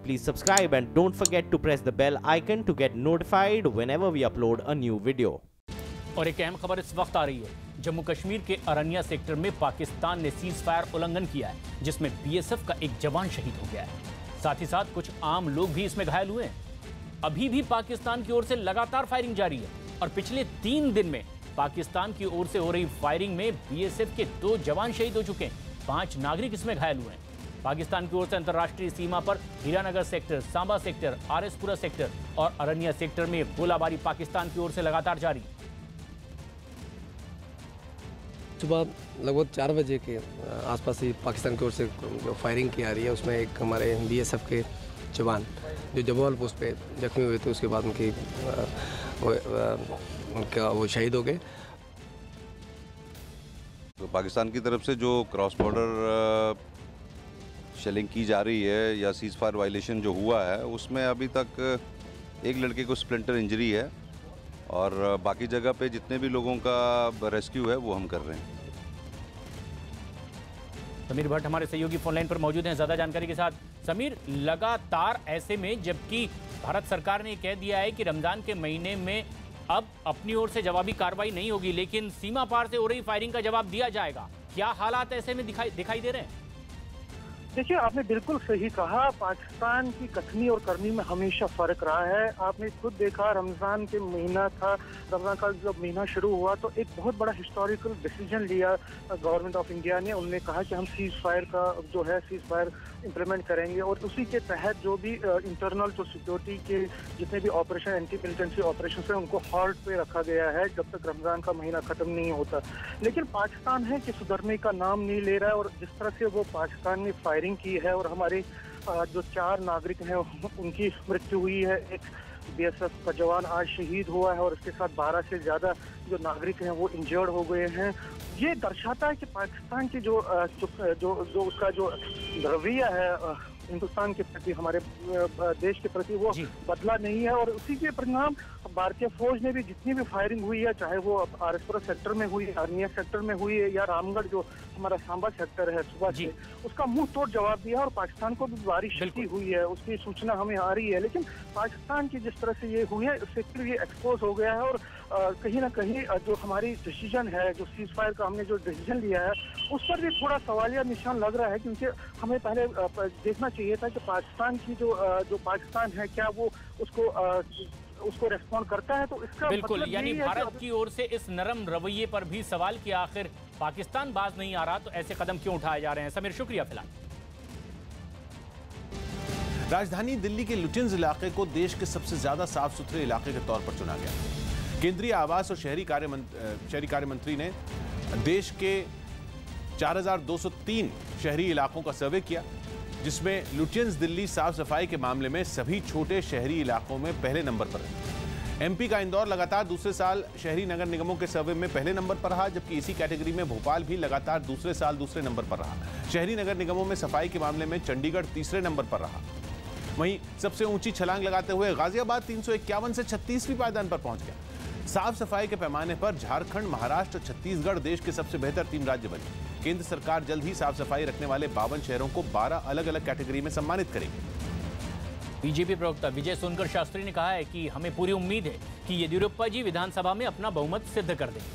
please subscribe and don't forget to press the bell icon to get notified whenever we upload a new video. और एक अहम खबर इस वक्त आ रही है। जम्मू कश्मीर के अरनिया सेक्टर में पाकिस्तान ने सीज फायर उल्लंघन किया है, जिसमें बीएसएफ का एक जवान शहीद हो गया है। साथ ही साथ कुछ आम लोग भी इसमें घायल हुए हैं। अभी भी पाकिस्तान की ओर से लगातार फायरिंग जारी है और पिछले 3 दिन में पाकिस्तान की ओर से हो रही फायरिंग में बीएसएफ के 2 जवान शहीद हो चुके हैं, 5 नागरिक इसमें घायल हुए हैं। पाकिस्तान की ओर से अंतर्राष्ट्रीय सीमा पर Hiranagar sector, Samba sector, RS Pura sector और अरनिया सेक्टर में गोलाबारी पाकिस्तान की ओर से लगातार जारी है। सुबह लगभग 4 बजे के आसपास ही पाकिस्तान की ओर से जो फायरिंग की आ रही है, उसमें एक हमारे बीएसएफ के जवान जो जबोल पोस्ट पे जख्मी हुए थे, उसके बाद उनका वो शहीद हो गए। तो पाकिस्तान की तरफ से जो क्रॉस बॉर्डर शेलिंग की जा रही है या सीज फायर वायलेशन जो हुआ है, उसमें अभी तक एक लड़के को स्प्लिंटर इंजरी है और बाकी जगह पे जितने भी लोगों का रेस्क्यू है वो हम कर रहे हैं। समीर भट्ट हमारे सहयोगी फोनलाइन पर मौजूद हैं ज़्यादा जानकारी के साथ। समीर, लगातार ऐसे में जबकि भारत सरकार ने कह दिया है कि रमज़ान के महीने में अब अपनी ओर से जवाबी कार्रवाई नहीं होगी, लेकिन सीमा पार से हो रही फायरिंग का जवाब दिया जाएगा। क्या हालात ऐसे में दिखाई दे रहे हैं? देखिए, आपने बिल्कुल सही कहा। पाकिस्तान की कथनी और करनी में हमेशा फर्क रहा है। आपने खुद देखा, रमज़ान के महीना था, रमज़ान का जब महीना शुरू हुआ तो एक बहुत बड़ा हिस्टोरिकल डिसीजन लिया गवर्नमेंट ऑफ इंडिया ने। उन्होंने कहा कि हम सीज फायर का जो है सीज फायर इम्प्लीमेंट करेंगे और उसी के तहत जो भी इंटरनल जो सिक्योरिटी के जितने भी ऑपरेशन, एंटी मिलिटेंसी ऑपरेशन है, उनको हॉल्ट पे रखा गया है जब तक रमज़ान का महीना ख़त्म नहीं होता। लेकिन पाकिस्तान है कि सुधरने का नाम नहीं ले रहा है और जिस तरह से वो पाकिस्तान में फायरिंग की है और हमारे जो 4 नागरिक हैं उनकी मृत्यु हुई है। एक बीएसएफ का जवान आज शहीद हुआ है और इसके साथ 12 से ज़्यादा जो नागरिक हैं वो इंजर्ड हो गए हैं। ये दर्शाता है कि पाकिस्तान की जो उसका जो रवैया है हिंदुस्तान के प्रति, हमारे देश के प्रति, वो बदला नहीं है। और उसी के परिणाम भारतीय फौज ने भी जितनी भी फायरिंग हुई है, चाहे वो आरएसपुरा सेक्टर में हुई है, अरनिया सेक्टर में हुई है या रामगढ़ जो हमारा सांबा सेक्टर है, सुबह से उसका मुंह तोड़ जवाब दिया और पाकिस्तान को भी भारी क्षति हुई है, उसकी सूचना हमें आ रही है। लेकिन पाकिस्तान की जिस तरह से ये हुई है, उससे फिर ये एक्सपोज हो गया है और कहीं ना कहीं जो हमारी डिसीजन है, जो सीज फायर का हमने जो डिसीजन लिया है, उस पर भी थोड़ा सवालिया निशान लग रहा है। क्योंकि हमें पहले देखना चाहिए था कि पाकिस्तान की जो पाकिस्तान है, क्या वो उसको रेस्पॉन्ड करता है। तो इसका बिल्कुल, मतलब यानी भारत की ओर से इस नरम रवैये पर भी सवाल कि आखिर पाकिस्तान बाज नहीं आ रहा तो ऐसे कदम क्यों उठाए जा रहे हैं। समीर, शुक्रिया। फिलहाल राजधानी दिल्ली के लुटियंस इलाके को देश के सबसे ज्यादा साफ सुथरे इलाके के तौर पर चुना गया। केंद्रीय आवास और शहरी कार्य मंत्री ने देश के 4203 शहरी इलाकों का सर्वे किया, जिसमें लुटियंस दिल्ली साफ सफाई के मामले में सभी छोटे शहरी इलाकों में पहले नंबर पर है। एमपी का इंदौर लगातार दूसरे साल शहरी नगर निगमों के सर्वे में पहले नंबर पर रहा, जबकि इसी कैटेगरी में भोपाल भी लगातार दूसरे साल दूसरे नंबर पर रहा। शहरी नगर निगमों में सफाई के मामले में चंडीगढ़ तीसरे नंबर पर रहा। वहीं सबसे ऊंची छलांग लगाते हुए गाजियाबाद 351 से 36वीं पायदान पर पहुंच गया। साफ सफाई के पैमाने पर झारखंड, महाराष्ट्र, छत्तीसगढ़ देश के सबसे बेहतर 3 राज्य बने। केंद्र सरकार जल्द ही साफ सफाई रखने वाले 52 शहरों को 12 अलग अलग कैटेगरी में सम्मानित करेगी। बीजेपी प्रवक्ता विजय सोनकर शास्त्री ने कहा है कि हमें पूरी उम्मीद है कि येदियुरप्पा जी विधानसभा में अपना बहुमत सिद्ध कर देंगे।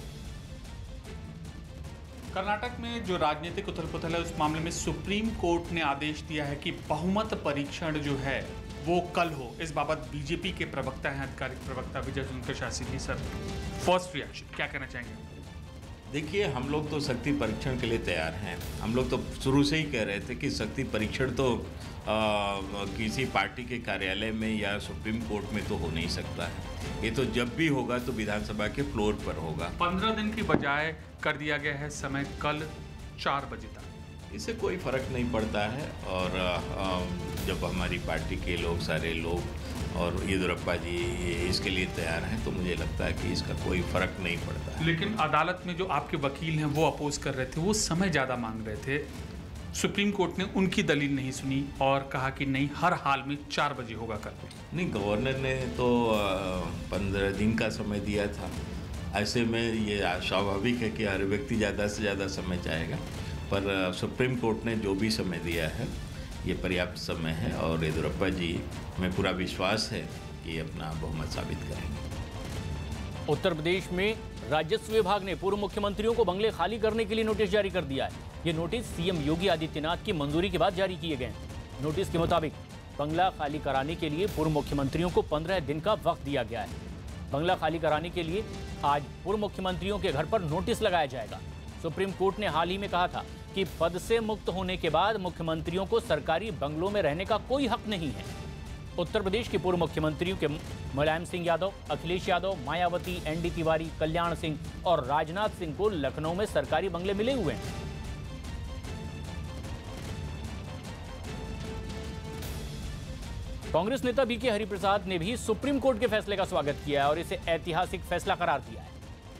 कर्नाटक में जो राजनीतिक उथल पुथल है, उस मामले में सुप्रीम कोर्ट ने आदेश दिया है कि बहुमत परीक्षण जो है वो कल हो। इस बाबत बीजेपी के प्रवक्ता हैं, आधिकारिक प्रवक्ता Vijay Sonkar Shastri ji. Sir, first reaction क्या कहना चाहेंगे? देखिए, हम लोग तो शक्ति परीक्षण के लिए तैयार हैं। हम लोग तो शुरू से ही कह रहे थे कि शक्ति परीक्षण तो किसी पार्टी के कार्यालय में या सुप्रीम कोर्ट में तो हो नहीं सकता है। ये तो जब भी होगा तो विधानसभा के फ्लोर पर होगा। 15 दिन की बजाय कर दिया गया है समय कल 4 बजे तक। इससे कोई फर्क नहीं पड़ता है और जब हमारी पार्टी के लोग, सारे लोग और येदियुरप्पा जी इसके लिए तैयार हैं, तो मुझे लगता है कि इसका कोई फर्क नहीं पड़ता है। लेकिन अदालत में जो आपके वकील हैं वो अपोज कर रहे थे, वो समय ज़्यादा मांग रहे थे। सुप्रीम कोर्ट ने उनकी दलील नहीं सुनी और कहा कि नहीं, हर हाल में 4 बजे होगा कल। नहीं, गवर्नर ने तो 15 दिन का समय दिया था। ऐसे में ये स्वाभाविक है कि हर व्यक्ति ज़्यादा से ज़्यादा समय चाहेगा, पर सुप्रीम कोर्ट ने जो भी समय दिया है ये पर्याप्त समय है और येदियुरप्पा जी में पूरा विश्वास है कि अपना बहुमत साबित करेंगे। उत्तर प्रदेश में राजस्व विभाग ने पूर्व मुख्यमंत्रियों को बंगले खाली करने के लिए नोटिस जारी कर दिया है। ये नोटिस सीएम योगी आदित्यनाथ की मंजूरी के बाद जारी किए गए हैं। नोटिस के मुताबिक बंगला खाली कराने के लिए पूर्व मुख्यमंत्रियों को 15 दिन का वक्त दिया गया है। बंगला खाली कराने के लिए आज पूर्व मुख्यमंत्रियों के घर पर नोटिस लगाया जाएगा। सुप्रीम कोर्ट ने हाल ही में कहा था कि पद से मुक्त होने के बाद मुख्यमंत्रियों को सरकारी बंगलों में रहने का कोई हक नहीं है। उत्तर प्रदेश के पूर्व मुख्यमंत्रियों के मुलायम सिंह यादव, अखिलेश यादव, मायावती, एनडी तिवारी, कल्याण सिंह और राजनाथ सिंह को लखनऊ में सरकारी बंगले मिले हुए हैं। कांग्रेस नेता बीके हरिप्रसाद ने भी सुप्रीम कोर्ट के फैसले का स्वागत किया है और इसे ऐतिहासिक फैसला करार दिया है।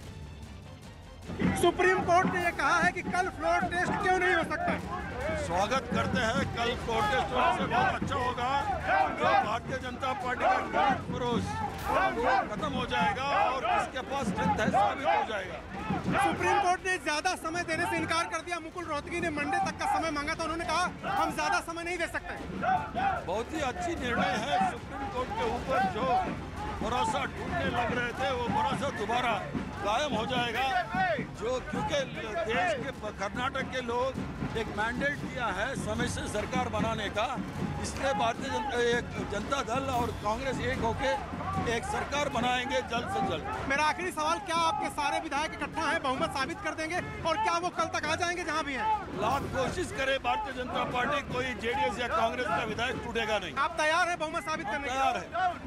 सुप्रीम कोर्ट ने यह कहा है कि कल फ्लोर टेस्ट क्यों नहीं हो सकता। स्वागत करते हैं। कल फ्लोर टेस्ट होने से बहुत अच्छा होगा। भारतीय जनता पार्टी का पुरुष खत्म हो जाएगा और किसके पास स्ट्रेंथ है साबित हो जाएगा। सुप्रीम कोर्ट ने ज्यादा समय देने से इनकार कर दिया। मुकुल रोहतगी ने मंडे तक का समय मांगा था, उन्होंने कहा हम ज्यादा समय नहीं दे सकते। बहुत ही अच्छी निर्णय है। सुप्रीम कोर्ट के ऊपर जो भरोसा टूटने लग रहे थे वो भरोसा दोबारा कायम हो जाएगा। जो क्योंकि देश के कर्नाटक के लोग एक मैंडेट दिया है समय से सरकार बनाने का, इसलिए भारतीय जनता दल और कांग्रेस एक होके एक सरकार बनाएंगे जल्द से जल्द। मेरा आखिरी सवाल, क्या आपके सारे विधायक इकट्ठा हैं, बहुमत साबित कर देंगे और क्या वो कल तक आ जाएंगे जहां भी हैं? लाख कोशिश करे भारतीय जनता पार्टी, कोई जेडीएस या कांग्रेस का विधायक टूटेगा नहीं। आप तैयार है बहुमत साबित करने के लिए? तैयार है।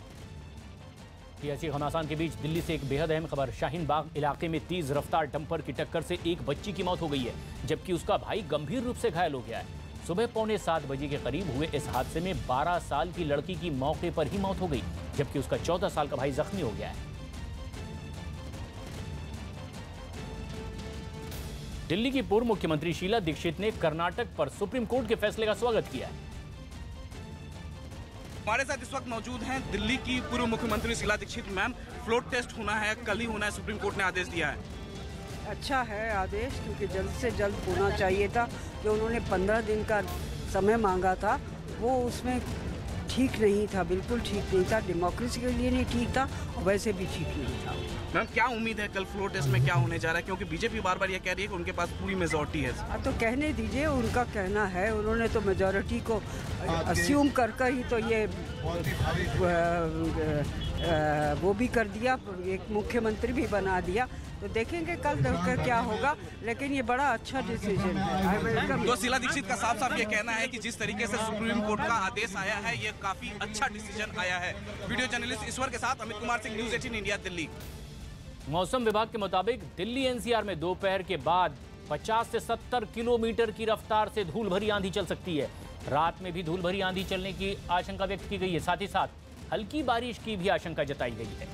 ऐसी घमासान के बीच दिल्ली से एक बेहद अहम खबर। शाहीन बाग इलाके में तेज रफ्तार डंपर की टक्कर से एक बच्ची की मौत हो गई है, जबकि उसका भाई गंभीर रूप से घायल हो गया है। सुबह 6:45 बजे के करीब हुए इस हादसे में 12 साल की लड़की की मौके पर ही मौत हो गई, जबकि उसका 14 साल का भाई जख्मी हो गया है। दिल्ली की पूर्व मुख्यमंत्री शीला दीक्षित ने कर्नाटक पर सुप्रीम कोर्ट के फैसले का स्वागत किया है। हमारे साथ इस वक्त मौजूद हैं दिल्ली की पूर्व मुख्यमंत्री Sheila Dikshit. Ma'am, floor test होना है, कल ही होना है, सुप्रीम कोर्ट ने आदेश दिया है। अच्छा है आदेश, क्योंकि जल्द से जल्द होना चाहिए था। जो उन्होंने 15 दिन का समय मांगा था वो उसमें ठीक नहीं था, बिल्कुल ठीक नहीं था। डेमोक्रेसी के लिए नहीं ठीक था और वैसे भी ठीक नहीं था। मैम, क्या उम्मीद है कल फ्लोर टेस्ट में क्या होने जा रहा है, क्योंकि बीजेपी बार बार ये कह रही है कि उनके पास पूरी मेजॉरिटी है। तो कहने दीजिए, उनका कहना है, उन्होंने तो मेजॉरिटी को अस्यूम कर ही तो ये वो भी कर दिया, एक मुख्यमंत्री भी बना दिया। तो देखेंगे कल क्या होगा, लेकिन ये बड़ा अच्छा डिसीजन है। तो शीला दीक्षित का साफ साफ ये कहना है कि जिस तरीके से सुप्रीम कोर्ट का आदेश आया है ये काफी अच्छा डिसीजन आया है। वीडियो जर्नलिस्ट ईश्वर के साथ अमित कुमार सिंह, न्यूज़ 18 इंडिया, दिल्ली। मौसम विभाग के मुताबिक दिल्ली एनसीआर में दोपहर के बाद 50 से 70 किलोमीटर की रफ्तार से धूल भरी आंधी चल सकती है। रात में भी धूल भरी आंधी चलने की आशंका व्यक्त की गई है। साथ ही साथ हल्की बारिश की भी आशंका जताई गई है।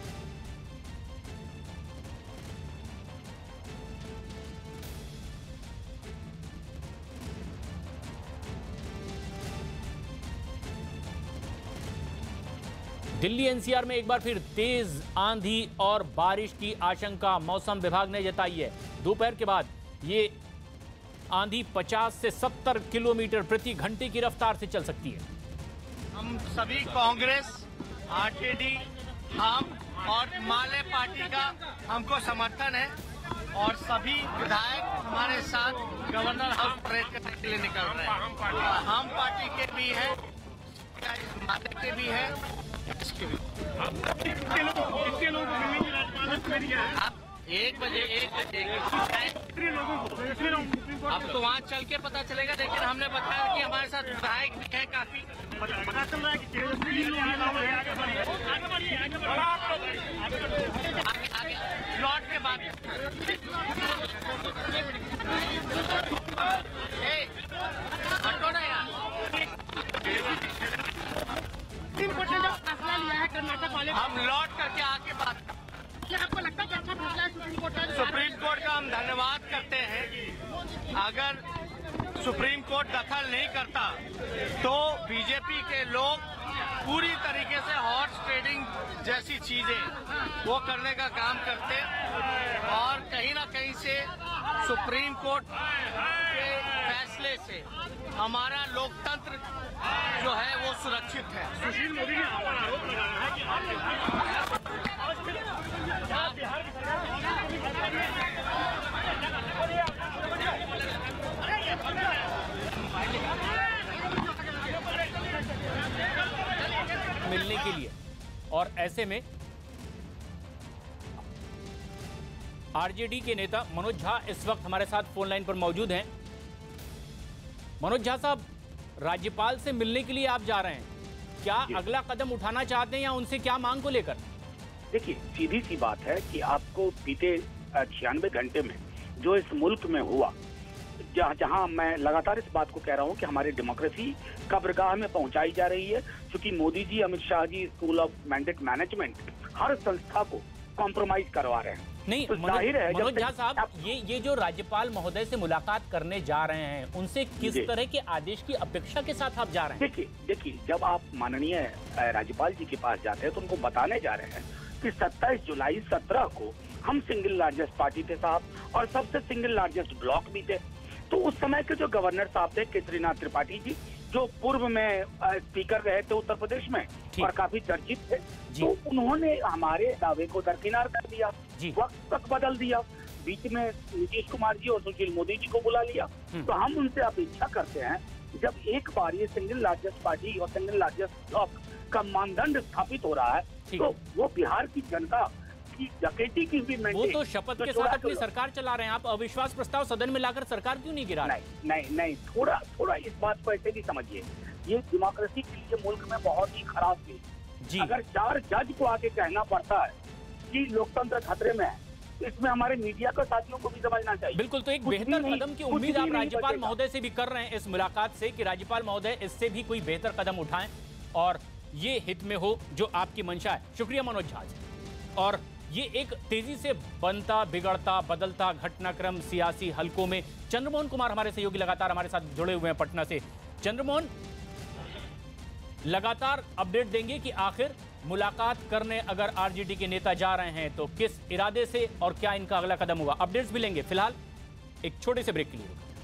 दिल्ली एनसीआर में एक बार फिर तेज आंधी और बारिश की आशंका मौसम विभाग ने जताई है। दोपहर के बाद ये आंधी 50 से 70 किलोमीटर प्रति घंटे की रफ्तार से चल सकती है। हम सभी कांग्रेस, आरजेडी, हम और माले पार्टी का हमको समर्थन है और सभी विधायक हमारे साथ गवर्नर हाउस परेड करने के लिए निकल रहे हैं। हम पार्टी के भी हैं, माले के भी हैं, इसके भी। एक बजे अब तो वहाँ चल के पता चलेगा, लेकिन हमने बताया कि हमारे साथ विधायक भी है काफी। पता चल रहा है कि आगे लौट के बाद हटो ना यार। फैसला लिया है कर्नाटक वाले, हम लौट करके आके बात। क्या आपको लगता है कि अच्छा फैसला है सुप्रीम कोर्ट का? सुप्रीम कोर्ट का हम धन्यवाद करते हैं। अगर सुप्रीम कोर्ट दखल नहीं करता तो बीजेपी के लोग पूरी तरीके से हॉर्स ट्रेडिंग जैसी चीजें वो करने का काम करते और कहीं ना कहीं से सुप्रीम कोर्ट के फैसले से हमारा लोकतंत्र जो है वो सुरक्षित है। सुशील मोदी ने आरोप लगाया है कि मिलने के लिए, और ऐसे में आरजेडी के नेता मनोज झा इस वक्त हमारे साथ फोन लाइन पर मौजूद हैं। मनोज झा साहब, राज्यपाल से मिलने के लिए आप जा रहे हैं, क्या अगला कदम उठाना चाहते हैं या उनसे क्या मांग को लेकर? देखिए, सीधी सी बात है कि आपको बीते 96 घंटे में जो इस मुल्क में हुआ, जहां मैं लगातार इस बात को कह रहा हूं कि हमारी डेमोक्रेसी कब्रगाह में पहुंचाई जा रही है, क्योंकि Modi ji, Amit Shah ji school of mandate management हर संस्था को कॉम्प्रोमाइज करवा रहे हैं। नहीं, मनोज झा साहब, ये जो राज्यपाल महोदय से मुलाकात करने जा रहे हैं, उनसे किस तरह के आदेश की अपेक्षा के साथ आप जा रहे हैं? देखिए, जब आप माननीय राज्यपाल जी के पास जाते हैं तो उनको बताने जा रहे हैं कि 27 जुलाई 17 को हम सिंगल लार्जेस्ट पार्टी थे साहब, और सबसे सिंगल लार्जेस्ट ब्लॉक भी थे। तो उस समय के जो गवर्नर साहब थे केसरीनाथ त्रिपाठी जी, जो पूर्व में स्पीकर रहे थे उत्तर प्रदेश में और काफी चर्चित थे, तो उन्होंने हमारे दावे को दरकिनार कर दिया, वक्त तक बदल दिया, बीच में नीतीश कुमार जी और सुशील मोदी जी को बुला लिया। तो हम उनसे अपेक्षा करते हैं, जब एक बार ये सिंगल लार्जेस्ट पार्टी और सिंगल लार्जेस्ट ब्लॉक का मानदंड स्थापित हो रहा है, तो वो बिहार की जनता की डकैती की भी वो तो शपथ के साथ अपनी सरकार चला रहे हैं, आप अविश्वास प्रस्ताव सदन में लाकर सरकार क्यों नहीं गिरा रहे? नहीं, थोड़ा इस बात को ऐसे भी समझिए, ये डेमोक्रेसी के लिए मुल्क में बहुत ही खराब चीज। अगर 4 जज को आके कहना पड़ता है कि लोकतंत्र खतरे में है, तो इसमें हमारे मीडिया के साथियों को भी समझना चाहिए। बिल्कुल, तो एक बेहतर कदम की उम्मीद आप राज्यपाल महोदय से भी कर रहे हैं इस मुलाकात से, कि राज्यपाल महोदय इससे भी कोई बेहतर कदम उठाएं और ये हित में हो जो आपकी मंशा है। शुक्रिया मनोज झा। और ये एक तेजी से बनता, बिगड़ता, बदलता घटनाक्रम सियासी हलकों में चंद्रमोहन कुमार हमारे सहयोगी लगातार हमारे साथ जुड़े हुए हैं पटना से। चंद्रमोहन, लगातार अपडेट देंगे कि आखिर मुलाकात करने अगर आरजेडी के नेता जा रहे हैं तो किस इरादे से और क्या इनका अगला कदम होगा, अपडेट्स भी लेंगे। फिलहाल एक छोटे से ब्रेक के लिए।